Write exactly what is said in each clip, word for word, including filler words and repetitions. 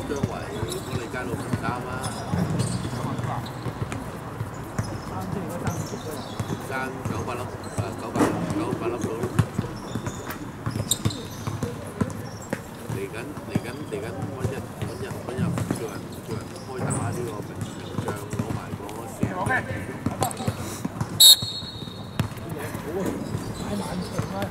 張維康利街路唔啱啊！爭九百粒誒九百九百粒到咯。嚟緊嚟緊嚟緊揾日揾日揾日叫人叫人開打呢個名名將攞埋個四十。OK。好啊！太難場啦！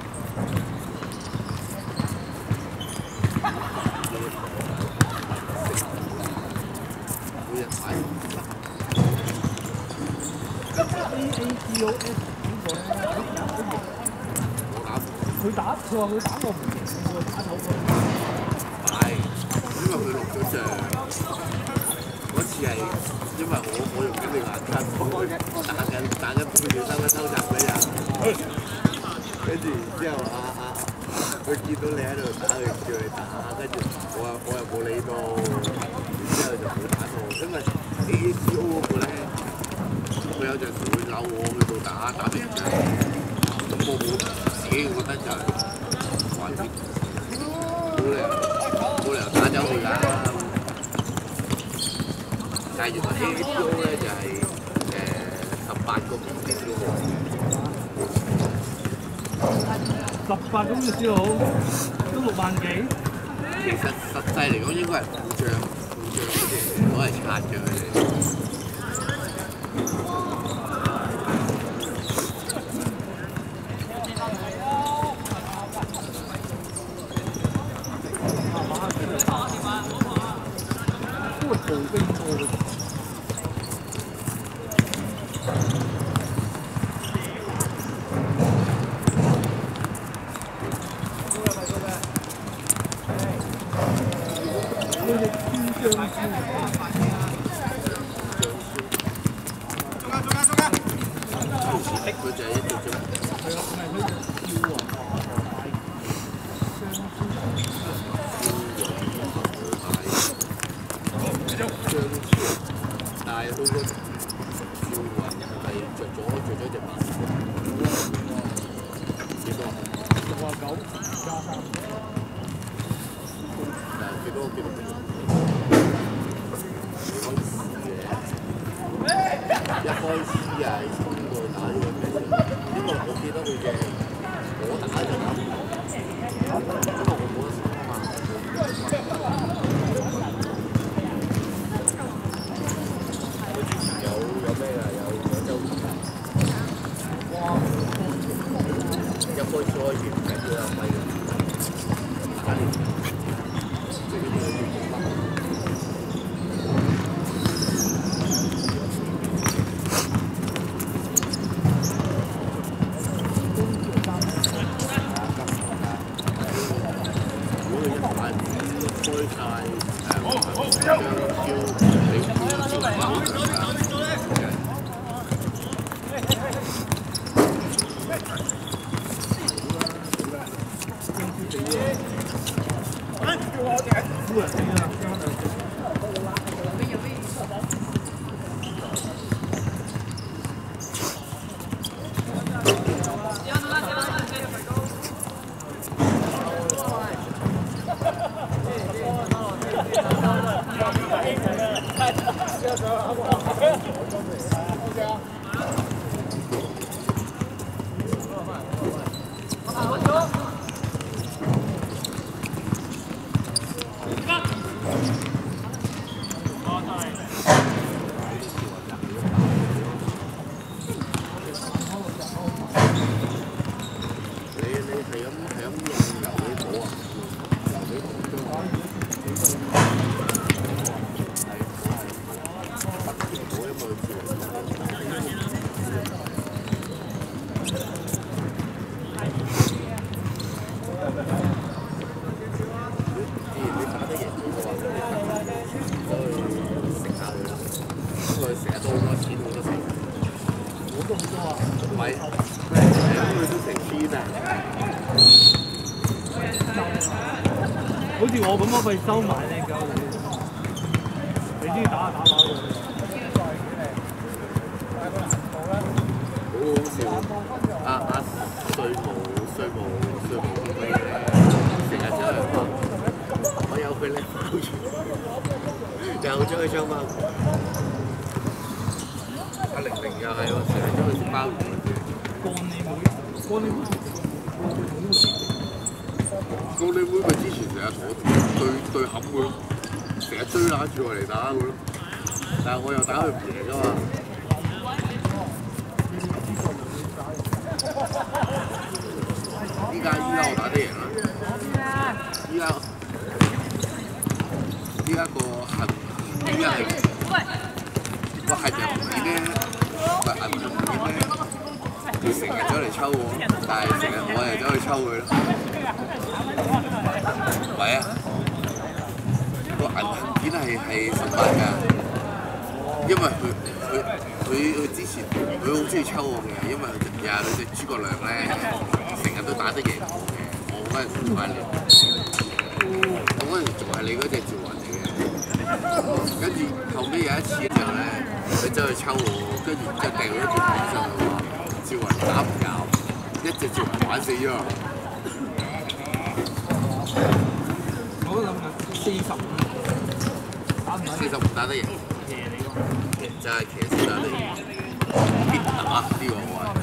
每日睇。A A G O S 呢個咧，我打佢打，佢話佢打我唔贏，佢打走佢。係，因為佢錄咗像，嗰次係因為我我用緊你眼燈，我打緊打緊佢條身嘅收集嗰人，跟住之後啊啊，佢見到你喺度打，佢叫你打，跟住我又我又冇理到，然之後就冇打到，因為 A A G O 嗰個咧。佢有陣時會扭我去到打打平仗，咁我冇自己覺得就係還啲冇理由冇理由打走佢㗎。但係原來 A A G O 咧就係誒十八個公司消耗，十八公司消耗都六萬幾。其實實際嚟講應該係副將副將嗰啲攞嚟刷嘅佢哋。 好似我咁樣可以收埋咧，夠你中意打下打靶喎。 好好笑！阿阿稅務稅務稅務嗰啲咧，成日走去話，喂我有佢叻包住，又將佢將包。阿玲玲又係喎，成日將佢食鮑魚。乾你妹，乾你妹，乾你妹咪之前成日同我對對冚佢咯，成日追攬住我嚟打佢咯，但係我又打佢唔贏㗎嘛。依家依家我打得贏啦，依家依家個恨依家係個恨人片咧，唔係銀人片咧，佢成日走嚟抽我，但係成日我又走去抽佢咯。唔係啊，個銀人片係係失敗㗎，因為佢佢佢佢之前佢好中意抽我嘅，因為佢日日隻諸葛亮咧。成日都打得贏我嘅，我嗰陣時唔係你，我嗰陣時仲係你嗰隻趙雲嚟嘅，跟住後尾有一次嘅時候咧，佢走去抽我，跟住就掉咗條片上去話趙雲打唔夠，一隻趙雲玩死咗。我都諗緊四十五，打唔打？四十五打得贏，騎你喎，就係騎士打得贏，鐵打呢個我係。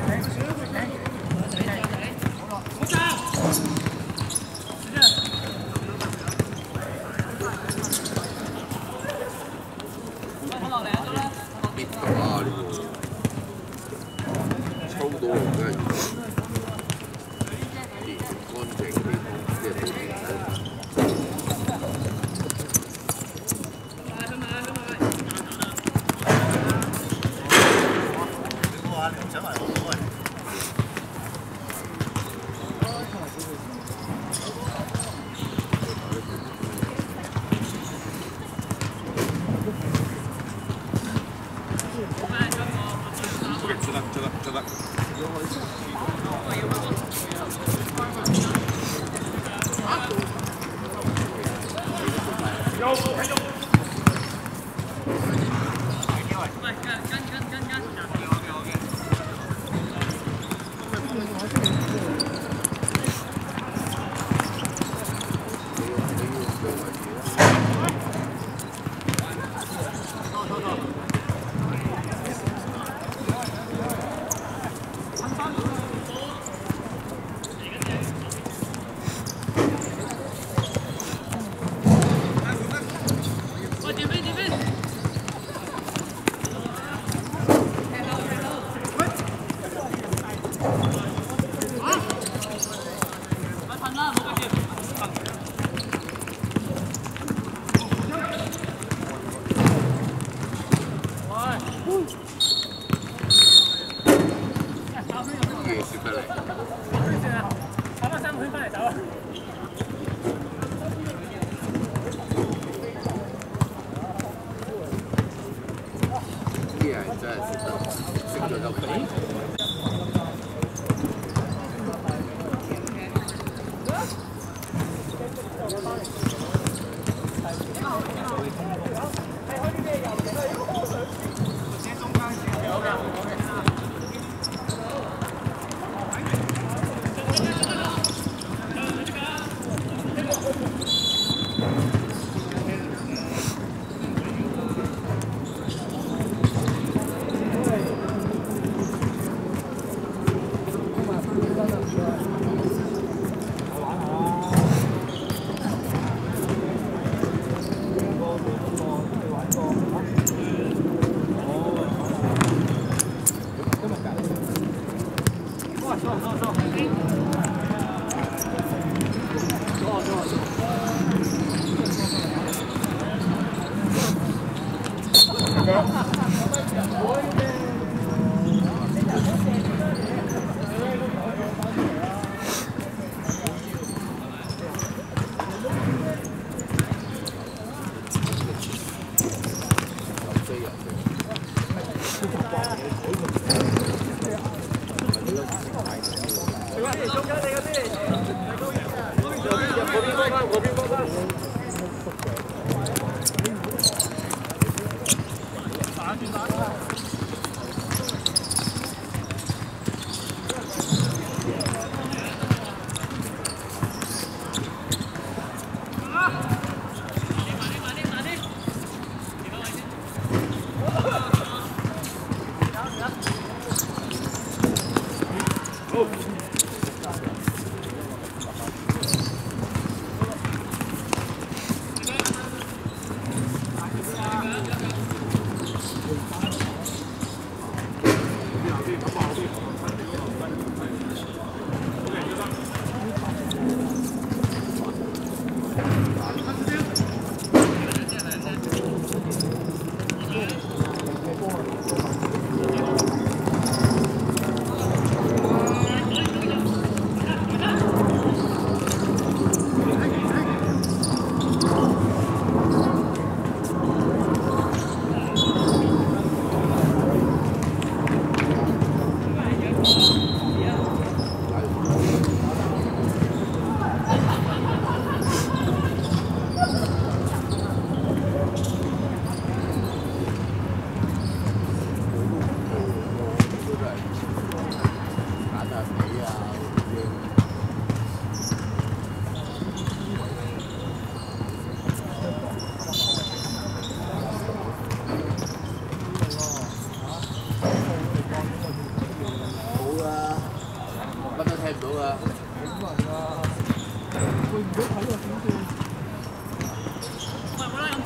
打住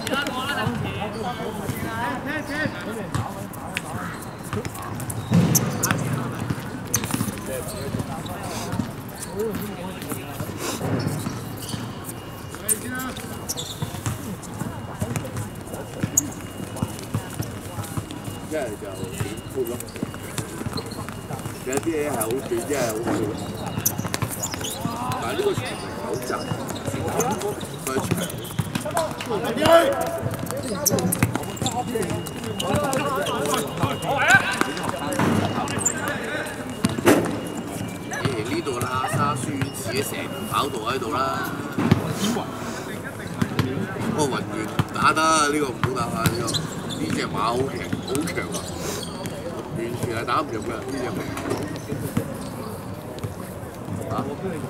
一係就短闊咯，有啲嘢係好短，一係好闊。但係呢個場係好窄，所以長。誒呢度啦，沙書院自己成條跑道喺度啦。不過雲源唔打得，呢、這個唔好打啊！呢、這個呢隻馬好強，好強啊！完全係打唔入嘅呢隻馬。啊？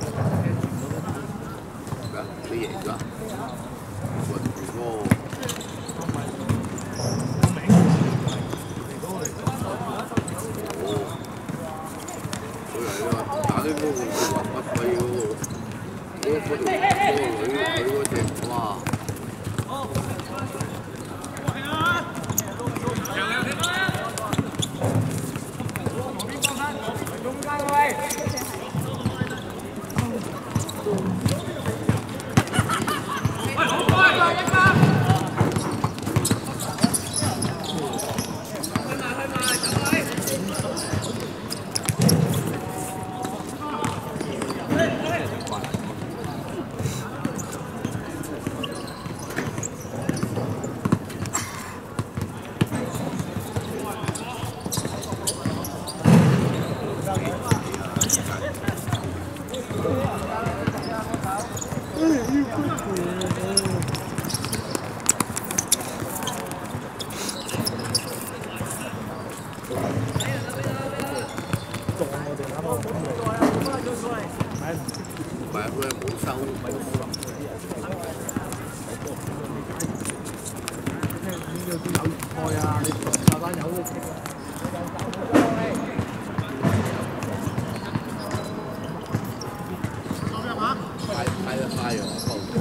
咩啊？你贏咗？雲源嗰個。打啲嗰個話乜鬼嗰個，嗰嗰條嗰個女女嗰隻，哇！唔係佢係冇收。有菜啊！你下班有都食啊！快快得快啊！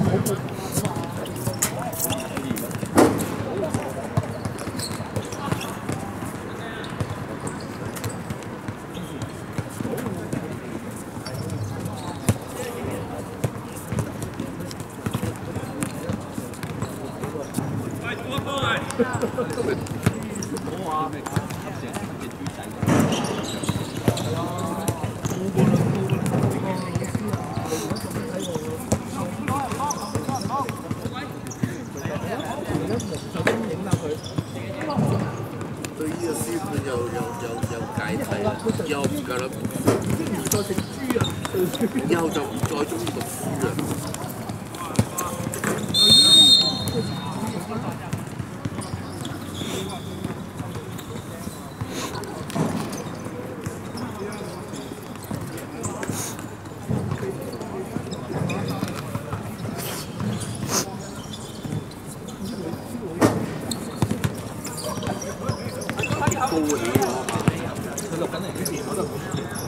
我話對呢個書本有有有有解題，以後唔夠啦，唔再食豬啊！以後就唔再中意讀書啦。高起咗啊嘛！佢錄緊嚟之前我都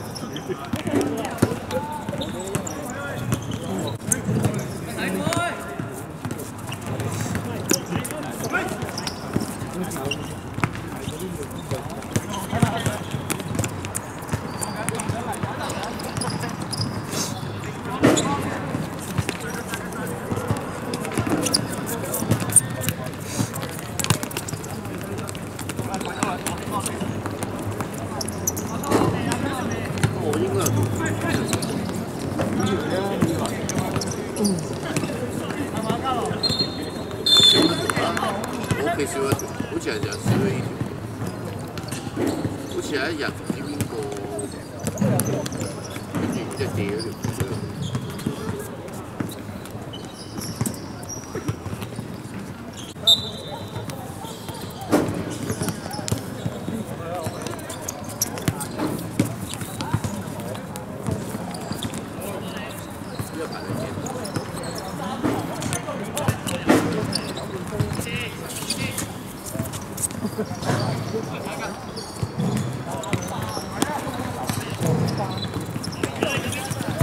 我應該我屋企少一條，好似係就少咗呢條，好似有一日唔知邊個跟住即係借咗條條。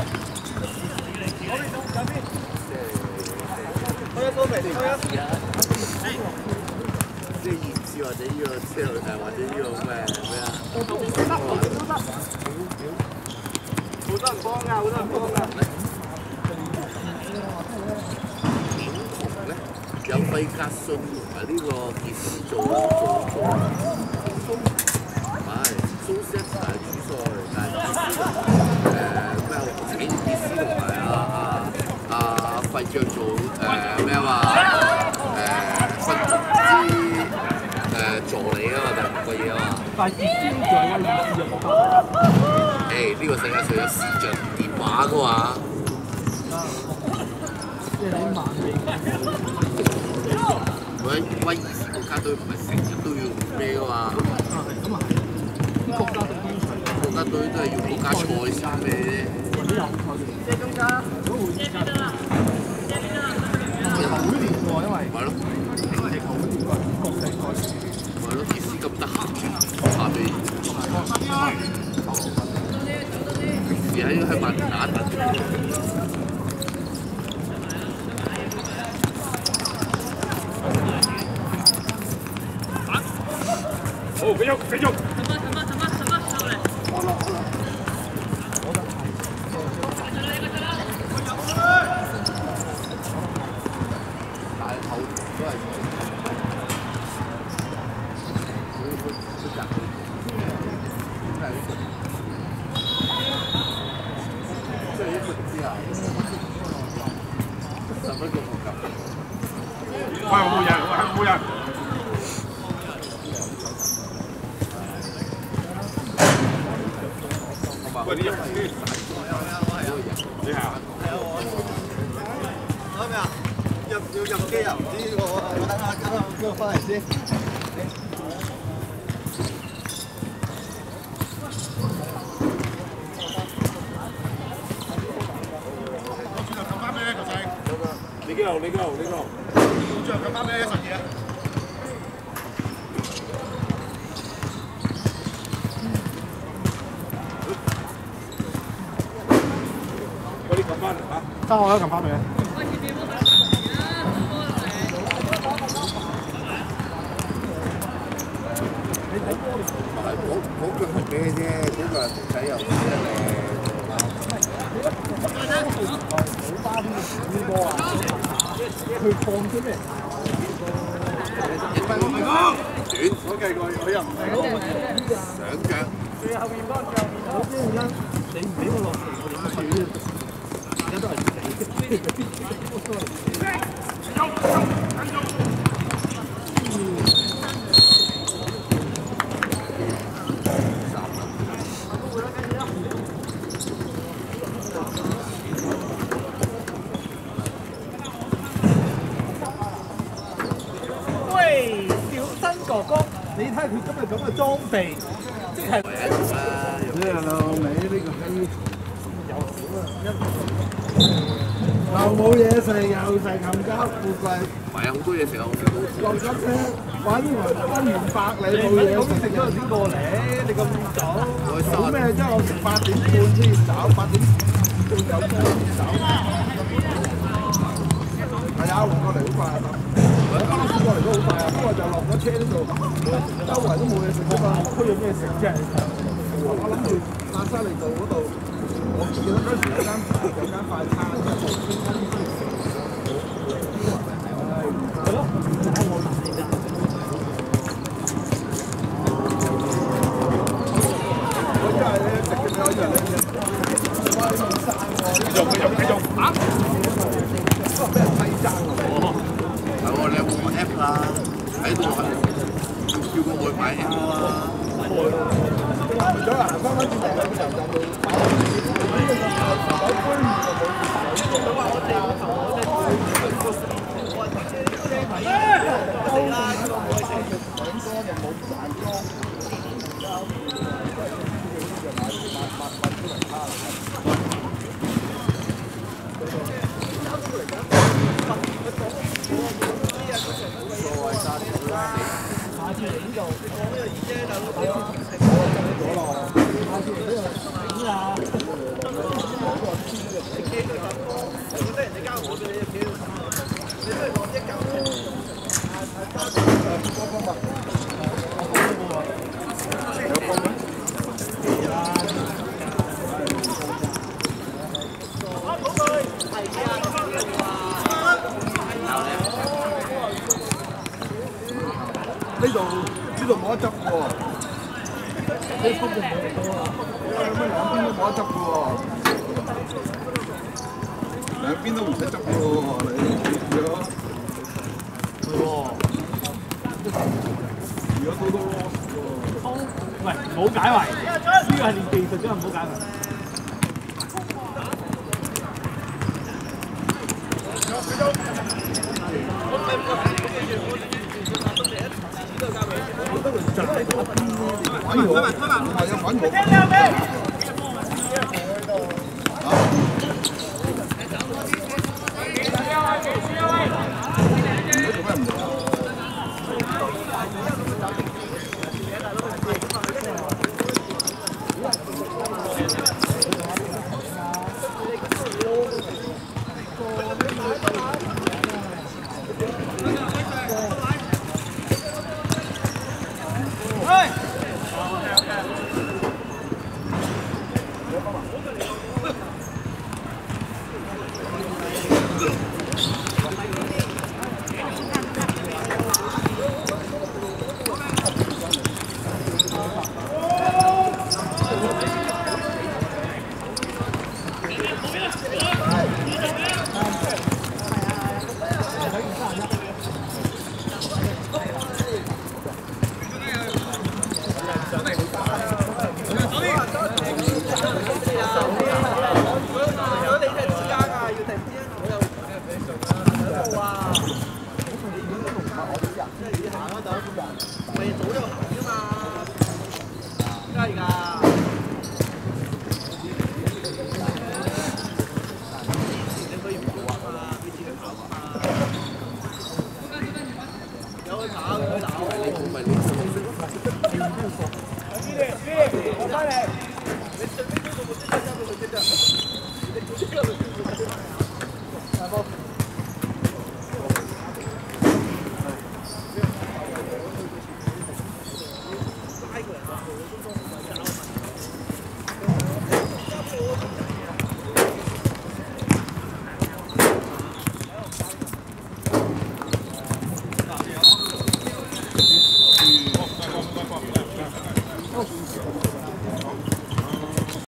抽一波未？抽一。 即係熱刺或者呢個車路士或者呢個咩咩啊？ 都得，都得，都得。好多人幫㗎，好多人幫㗎。 點同咧？有費格遜同埋呢個傑斯做做做，唔係蘇斯係主帥，但係傑斯誒咩？請傑斯同埋阿阿阿費爵做誒咩話誒分之誒助理啊嘛，定個嘢啊嘛。 但係傑斯仲有個意思啊！ 誒呢個世界上有視像電話㗎嘛？ 即係你萬幾。 威威爾斯國家隊唔係成日都要咩㗎嘛？ 咁啊係，國家隊經常國家隊都係要國家賽先咩啫？ 或者有賽事。即係中間，如果會中間。球會聯喎，因為。 咪咯。 係球會聯喎，國際賽事。 咪咯，傑斯咁得閒，下邊。平時喺喺曼聯打等。 好，繼續，繼續。 大後都係即係一個之後，十分鐘冇夠。 喂，冇人，喂，冇人。喂，你入機？你係啊？ 攞咩啊？入要入機啊？唔知喎，我等下等下叫我翻嚟先。 撳翻咩？球仔？你幾號？你幾號？你幾號？最後撳翻咩？十二啊！ 得我一撳翻俾你。 嗰嗰個係咩啫？嗰個係睇又知得靚。 好巴啲呢波啊！佢放咗咩？ 短， 我計過，我又唔係。 上腳。 最後面嗰腳，我知原因，你唔俾我落嚟，我點去咧？而家都係死。喂，小新哥哥，你睇下佢今日咁嘅裝備，即係。 呢個老味呢個閪。又冇嘢食，又食冚家富貴。 唔係啊，好多嘢食啊，我食到。 落咗車揾揾完百里冇嘢食。 食咗又先過嚟，你咁早？ 好咩啫？我食八點半先走，八點半有車走。係啊，過嚟好快啊！巴士過嚟都好快啊，不過就落咗車呢度，周圍都冇嘢食啊嘛，區有咩食啫？我諗住亞沙利道嗰度。我記得嗰時有間有間快餐，係咯，就喺我樓嚟㗎。 我真係咧食嘅時候，以為你哇你冇生喎， 繼續繼續繼續啊！ 不過俾人批爭喎。 係喎，你有冇個 app 啊？喺度叫個外賣 app 啊！ 唔咗啊！翻返轉頭嘅時候就到打呢個就九杯麵就冇佢話我哋我哋死啦！我哋兩個就冇賺多。下次嚟呢度，你講呢個二姐大佬，我咗咯。下次嚟呢度整啊！你企喺度就，我覺得人哋交我俾你企喺度，你都係講一嚿。 呢度呢度冇得執嘅喎。 你出嘅冇得多啊！ 乜兩邊都冇得執嘅喎，兩邊都唔使執嘅喎，你如果係喎， 如果到到 loss 喎。 喂，唔好解圍，呢個係練技術啫，唔好解圍。 揾我，唔係啊揾我。做咩唔嚟啊？